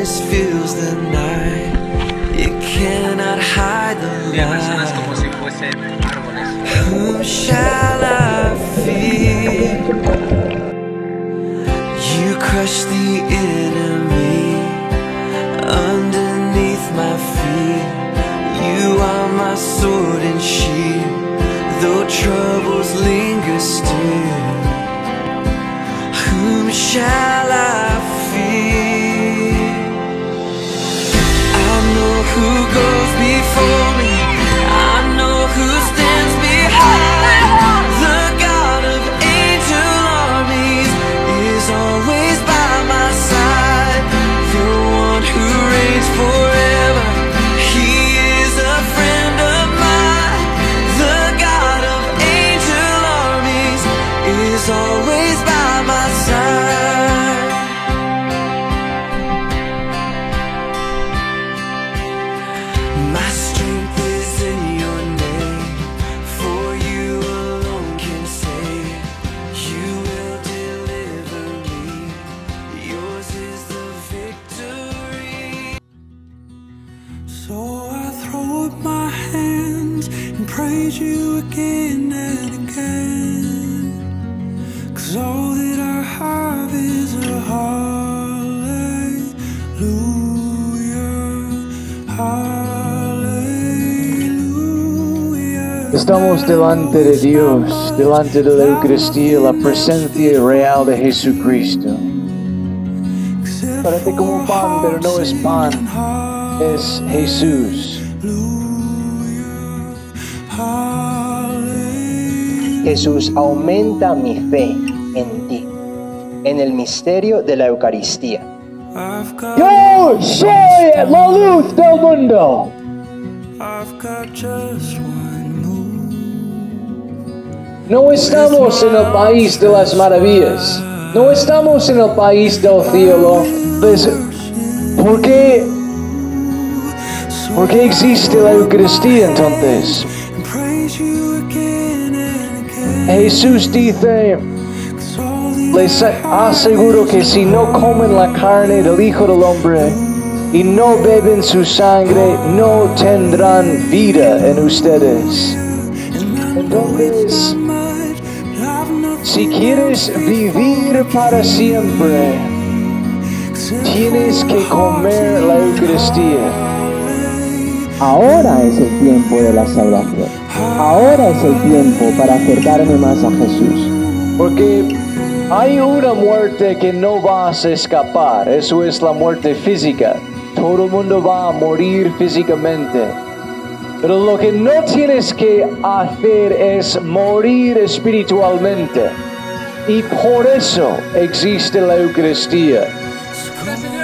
darkness fills the night. It cannot hide the light. Whom shall I fear? You crush the enemy underneath my feet. You are my sword and shield, though troubles linger still. Whom shall I fear? I know who goes before me, I know who stands behind. The God of angel armies is always by my side. The one who reigns forever, he is a friend of mine. The God of angel armies is always by my side. My strength is in your name, for you alone can save. You will deliver me, yours is the victory. So I throw up my hands and praise you again and again, 'cause all that I have is a hallelujah, hallelujah. Estamos delante de Dios, delante de la Eucaristía, la presencia real de Jesucristo. Parece como pan, pero no es pan, es Jesús. Jesús, aumenta mi fe en ti, en el misterio de la Eucaristía. Yo soy la luz del mundo. No estamos en el país de las maravillas. No estamos en el país del cielo. Pues, ¿por qué existe la Eucaristía entonces? Jesús dice, les aseguro que si no comen la carne del Hijo del Hombre y no beben su sangre, no tendrán vida en ustedes. Entonces, si quieres vivir para siempre, tienes que comer la Eucaristía. Ahora es el tiempo de la salvación. Ahora es el tiempo para acercarme más a Jesús. Porque hay una muerte que no vas a escapar. Eso es la muerte física. Todo el mundo va a morir físicamente. Pero lo que no tienes que hacer es morir espiritualmente. Y por eso existe la Eucaristía.